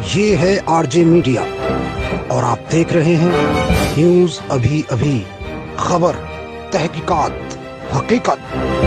ये है RJ media और आप देख रहे हैं न्यूज अभी अभी, खबर, तहकीकात, हकीकत।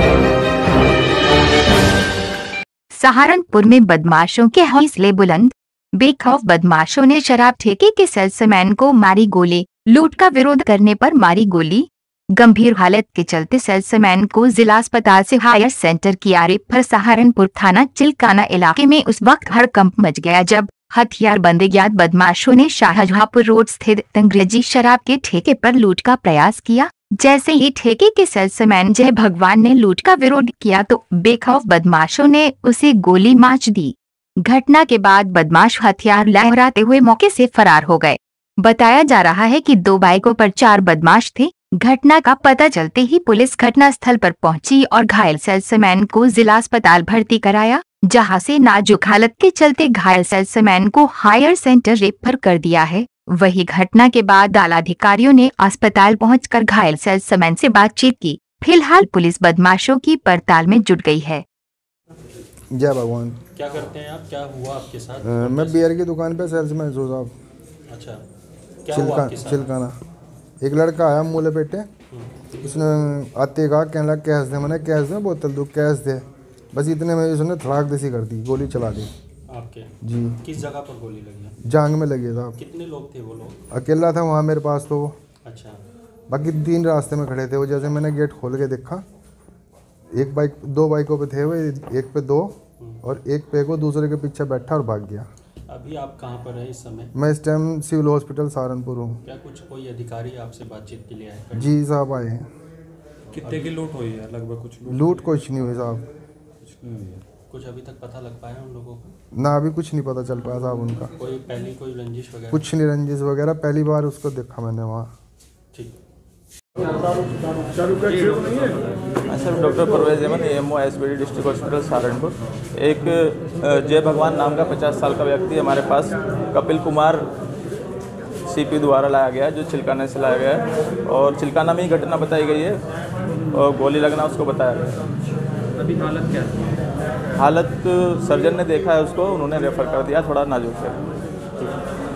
सहारनपुर में बदमाशों के हौसले बुलंद। बेखौफ बदमाशों ने शराब ठेके के सेल्समैन को मारी गोली। लूट का विरोध करने पर मारी गोली। गंभीर हालत के चलते सेल्समैन को जिला अस्पताल से हायर सेंटर किया रेफर। सहारनपुर थाना चिलकाना इलाके में उस वक्त हड़कंप मच गया जब हथियारबंद अज्ञात बदमाशों ने शाहजहांपुर रोड स्थित अंग्रेजी शराब के ठेके पर लूट का प्रयास किया। जैसे ही ठेके के सेल्समैन जय भगवान ने लूट का विरोध किया तो बेखौफ बदमाशों ने उसे गोली मार दी। घटना के बाद बदमाश हथियार लहराते हुए मौके से फरार हो गए। बताया जा रहा है कि 2 बाइकों पर 4 बदमाश थे। घटना का पता चलते ही पुलिस घटनास्थल पर पहुंची और घायल सेल्समैन को जिला अस्पताल भर्ती कराया, जहां से नाजुक हालत के चलते घायल सेल्समैन को हायर सेंटर रेफर कर दिया है। वही घटना के बाद आला अधिकारियों ने अस्पताल पहुंचकर घायल सेल्समैन से बातचीत की। फिलहाल पुलिस बदमाशों की पड़ताल में जुट गई है। जय भगवान। क्या करते हैं आप? क्या हुआ आपके साथ? मैं बियर की दुकान पे सेल्समैन हूँ साहब। अच्छा, क्या हुआ आपके साथ? चिलकाना एक लड़का आया मूले पेटे, उसने आते कहा कहने लगा कैश दे। मैंने कैश दे, बोतल दो, कैश दे। बस इतने में उसने धड़ाक देसी कर दी, गोली चला दी। आपके जी। किस जगह पर गोली लगी? जांग में लगी साहब। कितने लोग थे वो लोग? अकेला था वहाँ मेरे पास तो। अच्छा। बाकी 3 रास्ते में खड़े थे वो। जैसे मैंने गेट खोल के देखा, 2 बाइकों पे थे वो, एक पे 2 और एक पे को दूसरे के पीछे बैठा और भाग गया। अभी आप कहाँ पर हैं इस समय? मैं इस टाइम सिविल हॉस्पिटल सहारनपुर हूँ। क्या कुछ कोई अधिकारी आपसे बातचीत के लिए आए? जी साहब आए हैं। कितने की लूट हुई है? लगभग कुछ लूट कुछ नहीं हुई साहब। कुछ अभी तक पता लग पाया उन लोगों को? ना अभी कुछ नहीं पता चल पाया साहब उनका। कोई रंजिश वगैरह? कुछ नहीं रंजिश वगैरह, पहली बार उसको देखा मैंने वहाँ। ठीक। Sir doctor Parvez Ahmad, EMO SBD district hospital Saharanpur. एक जय भगवान नाम का 50 साल का व्यक्ति हमारे पास कपिल कुमार CP द्वारा लाया गया है, जो चिलकाना से लाया गया है और चिलकाना में ही घटना बताई गई है और गोली लगना उसको बताया गया है। अभी हालत क्या है? हालत सर्जन ने देखा है उसको, उन्होंने रेफर कर दिया, थोड़ा नाजुक है।